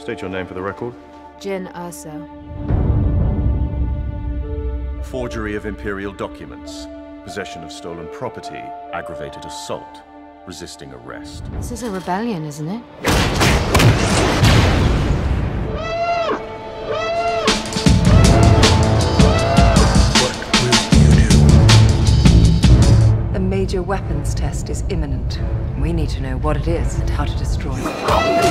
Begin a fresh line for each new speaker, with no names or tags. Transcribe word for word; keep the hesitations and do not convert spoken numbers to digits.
State your name for the record.
Jin Urso.
Forgery of imperial documents, possession of stolen property, aggravated assault, resisting arrest.
This is a rebellion, isn't it?
What will you do?
A major weapons test is imminent. We need to know what it is and how to destroy it.